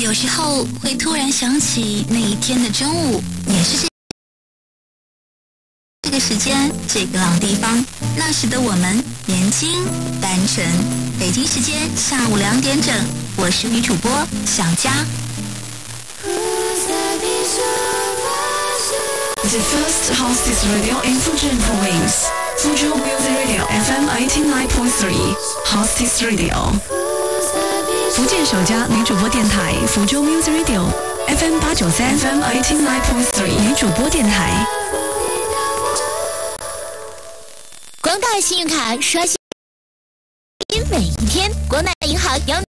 有时候会突然想起那一天的中午，也是这个时间，这个老地方，那时的我们年轻单纯。北京时间下午2点整，我是女主播小佳。 The first hostess radio in Fuzhou province, Fuzhou Music Radio FM 89.3, hostess radio. 福建首家女主播电台福州 Music Radio FM 893 FM 89.3女主播电台。 光大信用卡刷新每一天，光大银行邀